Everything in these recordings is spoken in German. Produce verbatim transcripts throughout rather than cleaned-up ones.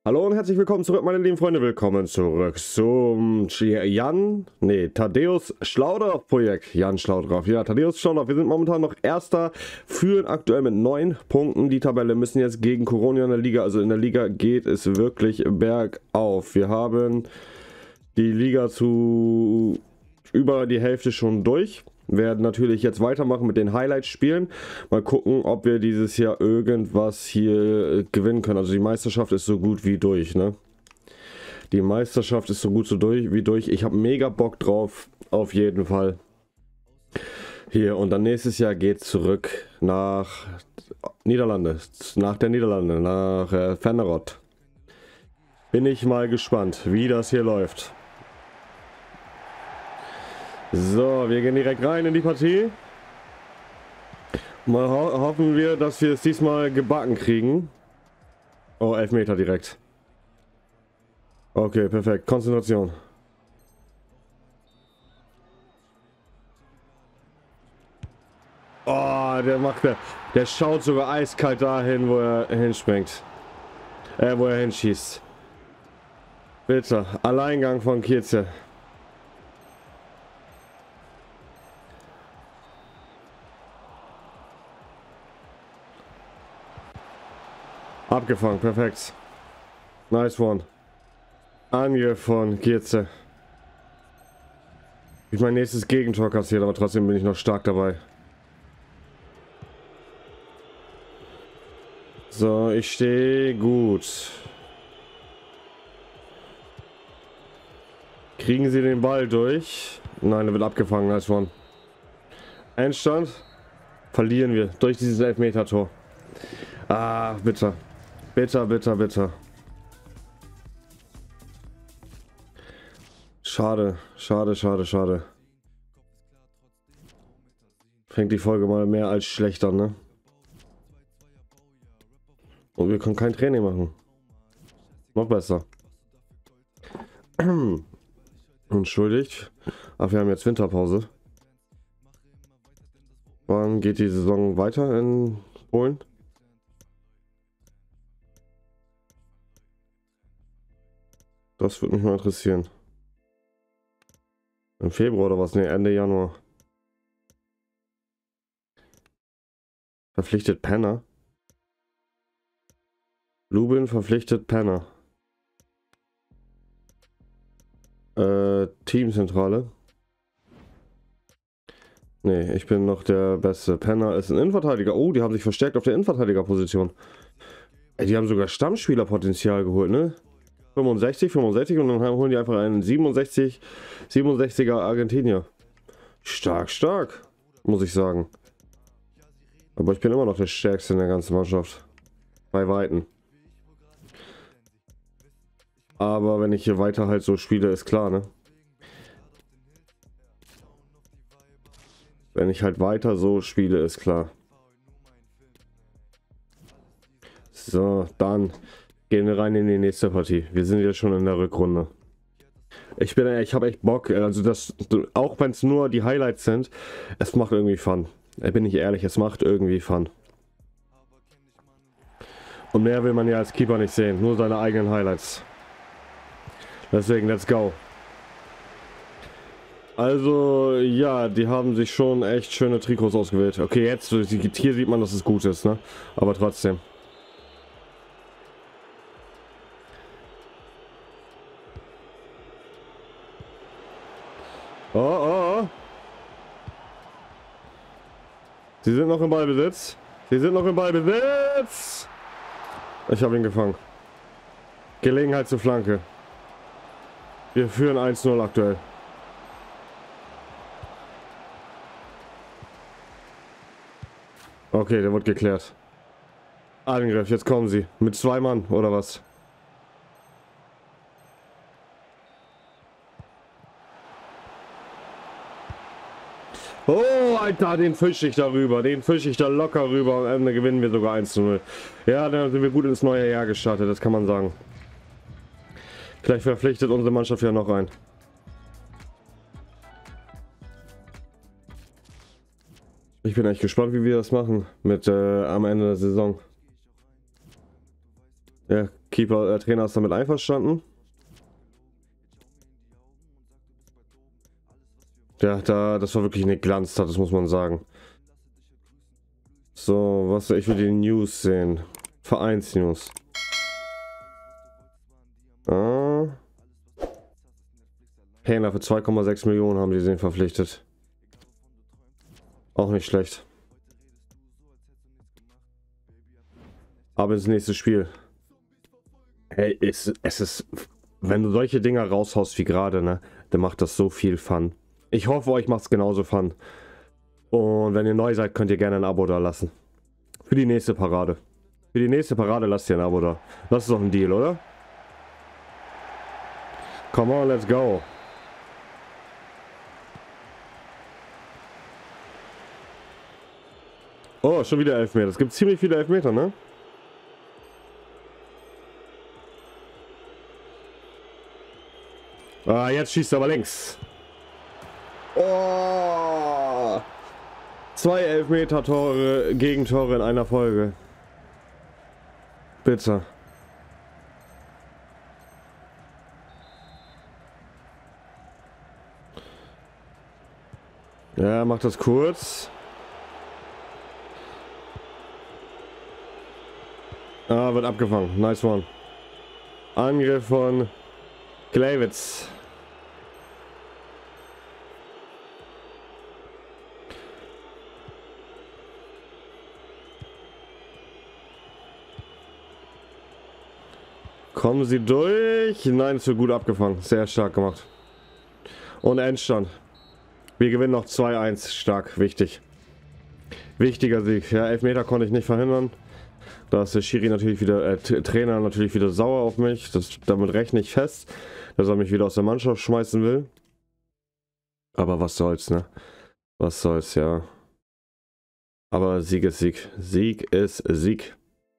Hallo und herzlich willkommen zurück, meine lieben Freunde. Willkommen zurück zum Jan, nee, Tadeusz Schlaudorff Projekt. Jan Schlaudorff, ja, Tadeusz Schlaudorff. Wir sind momentan noch Erster, führen aktuell mit neun Punkten die Tabelle, müssen jetzt gegen Koronia in der Liga, also in der Liga geht es wirklich bergauf. Wir haben die Liga zu über die Hälfte schon durch. Werden natürlich jetzt weitermachen mit den Highlights-Spielen. Mal gucken, ob wir dieses Jahr irgendwas hier gewinnen können. Also die Meisterschaft ist so gut wie durch, ne? Die Meisterschaft ist so gut so durch wie durch. Ich habe mega Bock drauf, auf jeden Fall. Hier, und dann nächstes Jahr geht zurück nach Niederlande, nach der Niederlande, nach äh, Feyenoord. Bin ich mal gespannt, wie das hier läuft. So, wir gehen direkt rein in die Partie. Mal ho hoffen wir, dass wir es diesmal gebacken kriegen. Oh, Elfmeter direkt. Okay, perfekt. Konzentration. Oh, der macht der. Der schaut sogar eiskalt dahin, wo er hinspringt. Äh, wo er hinschießt. Bitte. Alleingang von Kirze. Abgefangen, perfekt. Nice one. Angriff von Kirze. Ich mein nächstes Gegentor kassiert, aber trotzdem bin ich noch stark dabei. So, ich stehe gut. Kriegen sie den Ball durch? Nein, der wird abgefangen, nice one. Endstand. Verlieren wir durch dieses Elfmeter-Tor. Ah, bitter. Bitter, bitter, bitter. Schade, schade, schade, schade. Fängt die Folge mal mehr als schlecht an, ne? Und wir können kein Training machen. Noch besser. Entschuldigt. Ach, wir haben jetzt Winterpause. Wann geht die Saison weiter in Polen? Das würde mich mal interessieren. Im Februar oder was? Ne, Ende Januar. Verpflichtet Penner. Lubin verpflichtet Penner. Äh, Teamzentrale. Ne, ich bin noch der beste. Penner ist ein Innenverteidiger. Oh, die haben sich verstärkt auf der Innenverteidigerposition. Ey, die haben sogar Stammspielerpotenzial geholt, ne? fünfundsechzig, fünfundsechzig und dann holen die einfach einen siebenundsechzig, siebenundsechziger Argentinier. Stark, stark, muss ich sagen. Aber ich bin immer noch der Stärkste in der ganzen Mannschaft. Bei Weitem. Aber wenn ich hier weiter halt so spiele, ist klar, ne? Wenn ich halt weiter so spiele, ist klar. So, dann gehen wir rein in die nächste Partie. Wir sind jetzt schon in der Rückrunde. Ich bin, ich habe echt Bock. Also das, auch wenn es nur die Highlights sind, es macht irgendwie Fun. Bin ich ehrlich, es macht irgendwie Fun. Und mehr will man ja als Keeper nicht sehen, nur seine eigenen Highlights. Deswegen, let's go. Also, ja, die haben sich schon echt schöne Trikots ausgewählt. Okay, jetzt, hier sieht man, dass es gut ist, ne? Aber trotzdem. Oh, oh, oh. Sie sind noch im Ballbesitz. Sie sind noch im Ballbesitz. Ich habe ihn gefangen. Gelegenheit zur Flanke. Wir führen eins null aktuell. Okay, der wird geklärt. Angriff, jetzt kommen sie. Mit zwei Mann, oder was? Oh, Alter, den fische ich darüber. Den fische ich da locker rüber. Am Ende gewinnen wir sogar eins zu null. Ja, dann sind wir gut ins neue Jahr gestartet, das kann man sagen. Vielleicht verpflichtet unsere Mannschaft ja noch ein. Ich bin echt gespannt, wie wir das machen mit äh, am Ende der Saison. Ja, Keeper, äh, Trainer ist damit einverstanden. Ja, da, das war wirklich eine Glanz, das muss man sagen. So, was, ich will die News sehen. Vereinsnews. Ah. Hähner für zwei Komma sechs Millionen haben die den verpflichtet. Auch nicht schlecht. Aber ins nächste Spiel. Hey, es, es ist, wenn du solche Dinger raushaust wie gerade, ne, dann macht das so viel Fun. Ich hoffe, euch macht es genauso Fun. Und wenn ihr neu seid, könnt ihr gerne ein Abo da lassen. Für die nächste Parade. Für die nächste Parade lasst ihr ein Abo da. Das ist doch ein Deal, oder? Come on, let's go. Oh, schon wieder Elfmeter. Es gibt ziemlich viele Elfmeter, ne? Ah, jetzt schießt er aber links. Oh! Zwei Elfmeter-Tore, Gegentore in einer Folge. Bitte. Ja, macht das kurz. Ah, wird abgefangen. Nice one. Angriff von Gleiwitz. Kommen sie durch? Nein, es wird gut abgefangen. Sehr stark gemacht. Und Endstand. Wir gewinnen noch zwei eins. Stark, wichtig. Wichtiger Sieg. Ja, Elfmeter konnte ich nicht verhindern. Da ist der Schiri natürlich wieder, äh, Trainer natürlich wieder sauer auf mich. Das, damit rechne ich fest, dass er mich wieder aus der Mannschaft schmeißen will. Aber was soll's, ne? Was soll's, ja. Aber Sieg ist Sieg. Sieg ist Sieg.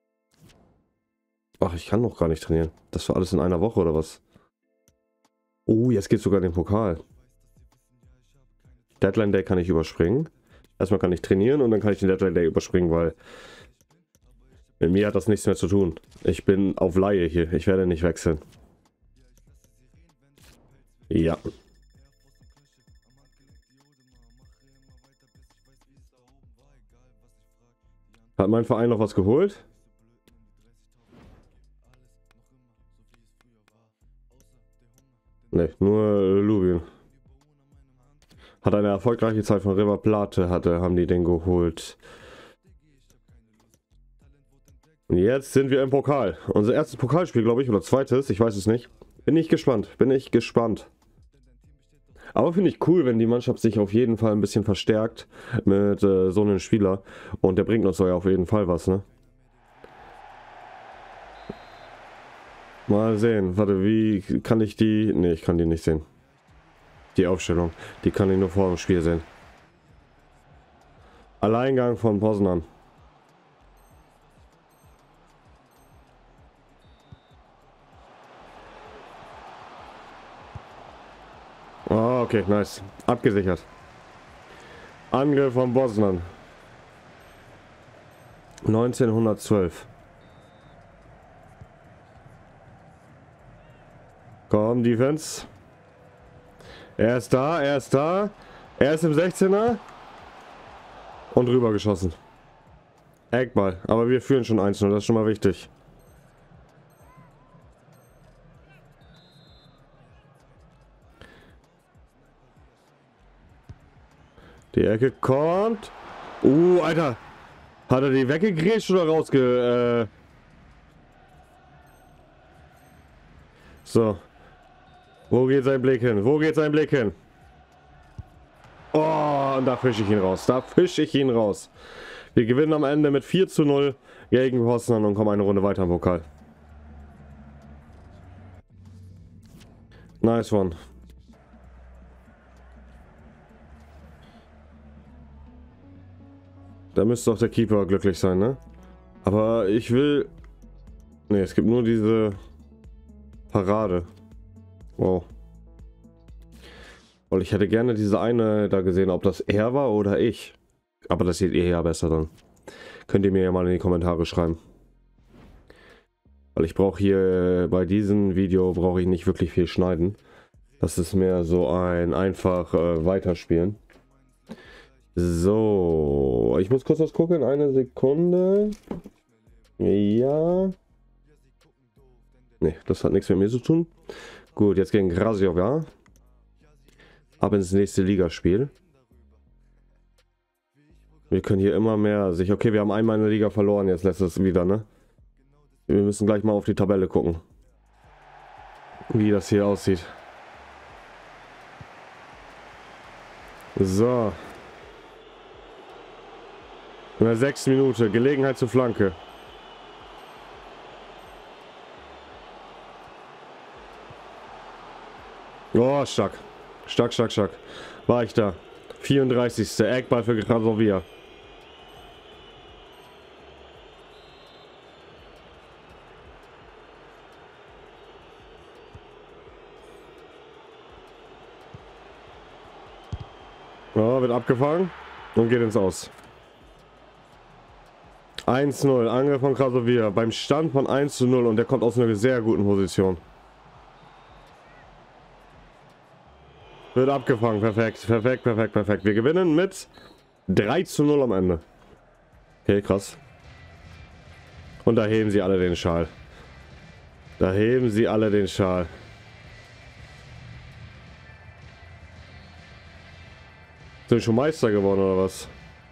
Ach, ich kann noch gar nicht trainieren. Das war alles in einer Woche, oder was? Oh, jetzt geht's sogar in den Pokal. Deadline Day kann ich überspringen. Erstmal kann ich trainieren und dann kann ich den Deadline Day überspringen, weil mit mir hat das nichts mehr zu tun. Ich bin auf Laie hier. Ich werde nicht wechseln. Ja. Hat mein Verein noch was geholt? Ne, nur Lubin. Hat eine erfolgreiche Zeit von River Plate, hatte, haben die den geholt. Und jetzt sind wir im Pokal. Unser erstes Pokalspiel, glaube ich, oder zweites, ich weiß es nicht. Bin ich gespannt, bin ich gespannt. Aber finde ich cool, wenn die Mannschaft sich auf jeden Fall ein bisschen verstärkt mit äh, so einem Spieler. Und der bringt uns ja auf jeden Fall was, ne? Mal sehen. Warte, wie kann ich die... Ne, ich kann die nicht sehen. Die Aufstellung. Die kann ich nur vor dem Spiel sehen. Alleingang von Poznan. Oh, okay, nice. Abgesichert. Angriff von Poznan. neunzehnhundertzwölf. Komm, Defense. Er ist da, er ist da. Er ist im sechzehner. Und rüber geschossen. Eckball. Aber wir führen schon eins null, das ist schon mal wichtig. Die Ecke kommt. Uh, Alter. Hat er die weggegrätscht oder rausge... Äh so. Wo geht sein Blick hin? Wo geht sein Blick hin? Oh, und da fische ich ihn raus. Da fische ich ihn raus. Wir gewinnen am Ende mit vier zu null gegen Poznan und kommen eine Runde weiter im Pokal. Nice one. Da müsste auch der Keeper glücklich sein, ne? Aber ich will... Ne, es gibt nur diese Parade. Wow. Und ich hätte gerne diese eine da gesehen, ob das er war oder ich. Aber das seht ihr ja besser dann. Könnt ihr mir ja mal in die Kommentare schreiben. Weil ich brauche hier bei diesem Video brauche ich nicht wirklich viel schneiden. Das ist mehr so ein einfach äh, weiterspielen. So, ich muss kurz was gucken. Eine Sekunde. Ja. Ne, das hat nichts mit mir zu tun. Gut, jetzt gegen Grasioga. Ab ins nächste Ligaspiel. Wir können hier immer mehr sich. Okay, wir haben einmal eine Liga verloren. Jetzt lässt es wieder, ne? Wir müssen gleich mal auf die Tabelle gucken. Wie das hier aussieht. So. In der sechsten Minute. Gelegenheit zur Flanke. Oh, stark. Stark, stark, stark. War ich da. vierunddreißigste Eckball für Grasovia. Oh, wird abgefangen und geht ins Aus. eins zu null. Angriff von Grasovia. Beim Stand von eins zu null und der kommt aus einer sehr guten Position. Wird abgefangen, perfekt, perfekt, perfekt, perfekt. Wir gewinnen mit drei zu null am Ende. Okay, krass. Und da heben sie alle den Schal. Da heben sie alle den Schal. Sind wir schon Meister geworden oder was?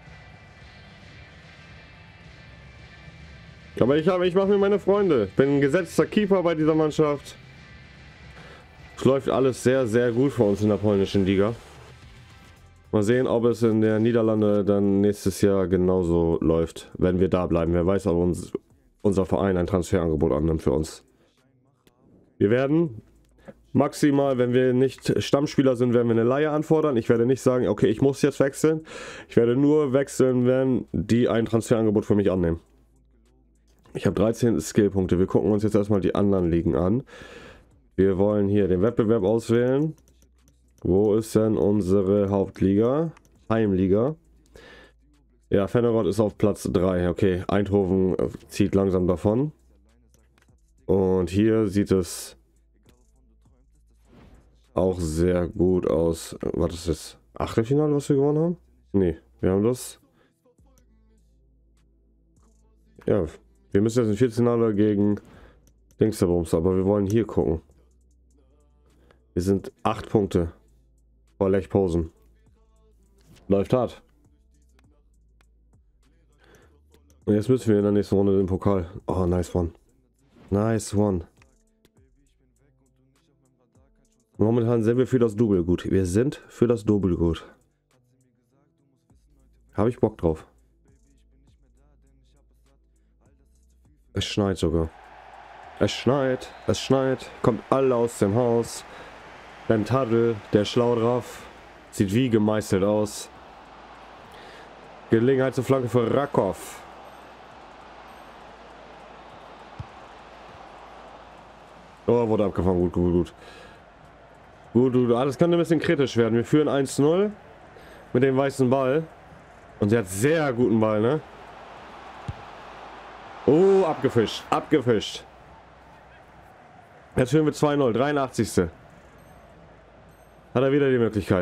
Aber ich habe, ich mache mir meine Freunde. Ich bin ein gesetzter Keeper bei dieser Mannschaft. Es läuft alles sehr, sehr gut für uns in der polnischen Liga. Mal sehen, ob es in der Niederlande dann nächstes Jahr genauso läuft, wenn wir da bleiben. Wer weiß, ob uns, unser Verein ein Transferangebot annimmt für uns. Wir werden maximal, wenn wir nicht Stammspieler sind, werden wir eine Leihe anfordern. Ich werde nicht sagen, okay, ich muss jetzt wechseln. Ich werde nur wechseln, wenn die ein Transferangebot für mich annehmen. Ich habe dreizehn Skillpunkte. Wir gucken uns jetzt erstmal die anderen Ligen an. Wir wollen hier den Wettbewerb auswählen. Wo ist denn unsere Hauptliga? Heimliga. Ja, Feyenoord ist auf Platz drei. Okay, Eindhoven zieht langsam davon. Und hier sieht es auch sehr gut aus. Was ist das? Achtelfinale, was wir gewonnen haben? Nee, wir haben das. Ja, wir müssen jetzt im Viertelfinale gegen Dingsterbums, aber wir wollen hier gucken. Wir sind acht Punkte vor Lech Posen. Läuft hart. Und jetzt müssen wir in der nächsten Runde den Pokal. Oh, nice one. Nice one. Momentan sind wir für das Double gut. Wir sind für das Double gut. Habe ich Bock drauf. Es schneit sogar. Es schneit. Es schneit. Kommt alle aus dem Haus. Ben Tadl, der schlau drauf. Sieht wie gemeißelt aus. Gelegenheit zur Flanke für Rakov. Oh, wurde abgefangen. Gut, gut, gut. Gut, gut. Ah, das könnte ein bisschen kritisch werden. Wir führen eins zu null mit dem weißen Ball. Und sie hat sehr guten Ball, ne? Oh, abgefischt. Abgefischt. Jetzt führen wir zwei null. dreiundachtzigste Hat er wieder die Möglichkeit.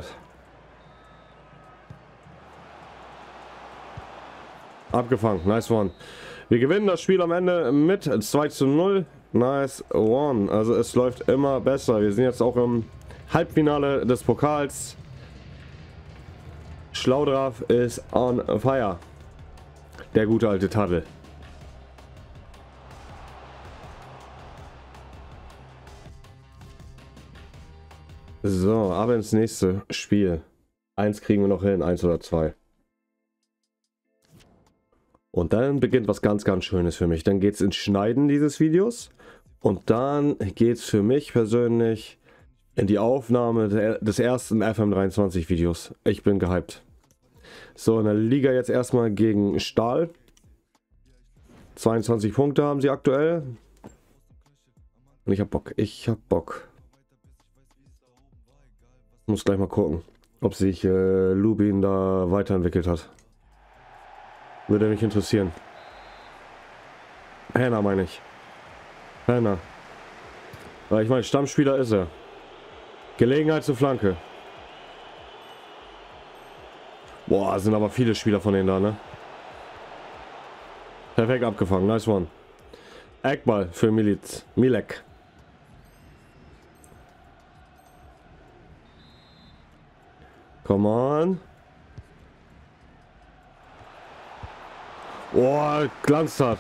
Abgefangen. Nice one. Wir gewinnen das Spiel am Ende mit zwei zu null. Nice one. Also es läuft immer besser. Wir sind jetzt auch im Halbfinale des Pokals. Schlaudraff ist on fire. Der gute alte Tadl. So, aber ins nächste Spiel. Eins kriegen wir noch hin, eins oder zwei. Und dann beginnt was ganz, ganz Schönes für mich. Dann geht es ins Schneiden dieses Videos. Und dann geht es für mich persönlich in die Aufnahme der, des ersten F M dreiundzwanzig Videos. Ich bin gehypt. So, in der Liga jetzt erstmal gegen Stahl. zweiundzwanzig Punkte haben sie aktuell. Und ich hab Bock. Ich hab Bock. Muss gleich mal gucken, ob sich äh, Lubin da weiterentwickelt hat. Würde mich interessieren. Henna meine ich. Penner. Aber ich meine, Stammspieler ist er. Gelegenheit zur Flanke. Boah, sind aber viele Spieler von denen da, ne? Perfekt abgefangen, nice one. Eckball für Milic. Milek. Come on. Oh, Glanztat.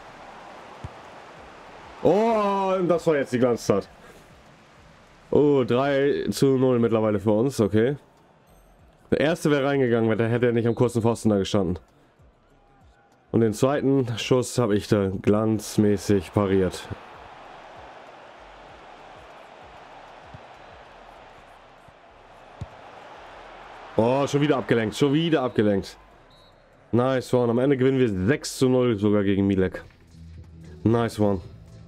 Oh, das war jetzt die Glanztat. Oh, drei zu null mittlerweile für uns, okay. Der erste wäre reingegangen, weil der hätte er nicht am kurzen Pfosten da gestanden. Und den zweiten Schuss habe ich da glanzmäßig pariert. Oh, schon wieder abgelenkt, schon wieder abgelenkt. Nice one. Am Ende gewinnen wir sechs zu null sogar gegen Milek. Nice one.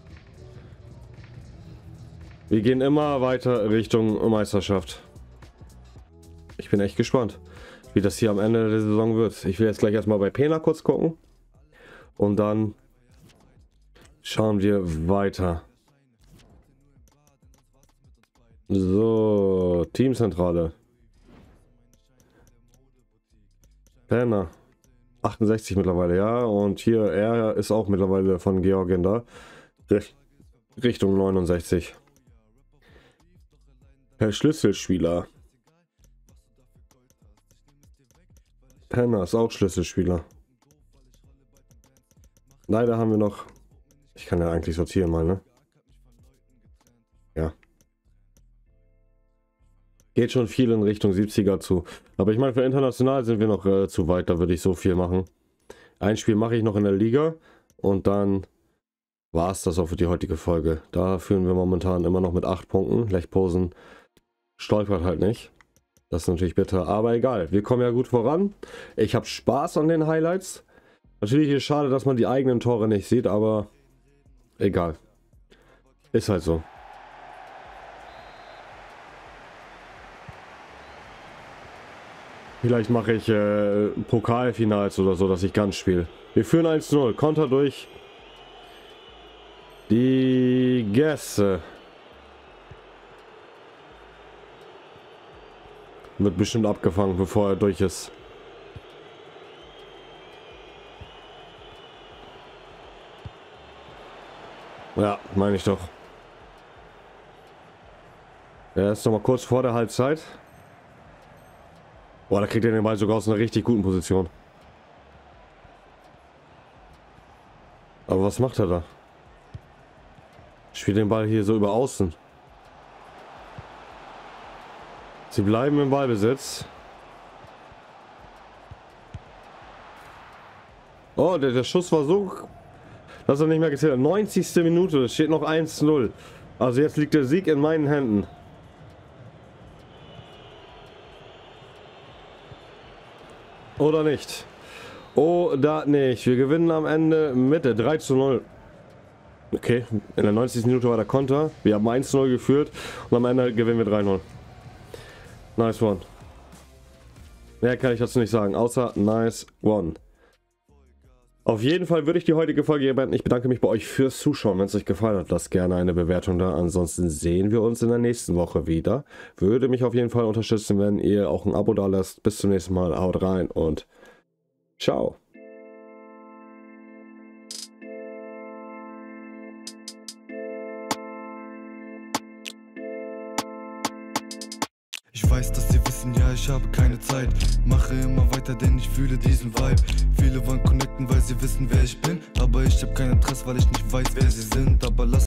Wir gehen immer weiter Richtung Meisterschaft. Ich bin echt gespannt, wie das hier am Ende der Saison wird. Ich will jetzt gleich erstmal bei Pena kurz gucken. Und dann schauen wir weiter. So, Teamzentrale. Pena. achtundsechzig mittlerweile, ja. Und hier, er ist auch mittlerweile von Georgien da. Richtung neunundsechzig. Herr Schlüsselspieler. Penner ist auch Schlüsselspieler. Leider haben wir noch... Ich kann ja eigentlich sortieren mal, ne? Ja. Geht schon viel in Richtung siebziger zu. Aber ich meine, für international sind wir noch äh, zu weit, da würde ich so viel machen. Ein Spiel mache ich noch in der Liga und dann war es das auch für die heutige Folge. Da führen wir momentan immer noch mit acht Punkten. Lechposen stolpert halt nicht. Das ist natürlich bitter, aber egal. Wir kommen ja gut voran. Ich habe Spaß an den Highlights. Natürlich ist es schade, dass man die eigenen Tore nicht sieht, aber egal. Ist halt so. Vielleicht mache ich äh, Pokalfinals oder so, dass ich ganz spiele. Wir führen eins zu null. Konter durch die Gäste. Wird bestimmt abgefangen, bevor er durch ist. Ja, meine ich doch. Er ist noch mal kurz vor der Halbzeit. Boah, da kriegt er den Ball sogar aus einer richtig guten Position. Aber was macht er da? Spielt den Ball hier so über außen. Sie bleiben im Ballbesitz. Oh, der, der Schuss war so, dass er nicht mehr gezählt hat. neunzigste Minute, es steht noch eins zu null. Also jetzt liegt der Sieg in meinen Händen. Oder nicht? Oder nicht? Wir gewinnen am Ende mit der drei zu null. Okay, in der neunzigsten Minute war der Konter. Wir haben eins zu null geführt und am Ende gewinnen wir drei null. Nice one. Mehr kann ich dazu nicht sagen, außer nice one. Auf jeden Fall würde ich die heutige Folge hier beenden. Ich bedanke mich bei euch fürs Zuschauen. Wenn es euch gefallen hat, lasst gerne eine Bewertung da. Ansonsten sehen wir uns in der nächsten Woche wieder. Würde mich auf jeden Fall unterstützen, wenn ihr auch ein Abo da lasst. Bis zum nächsten Mal. Haut rein und ciao. Ich weiß, dass sie wissen, ja, ich habe keine Zeit. Mache immer weiter, denn ich fühle diesen Vibe. Viele wollen connecten, weil sie wissen, wer ich bin. Aber ich habe kein Interesse, weil ich nicht weiß, wer sie sind. Aber lass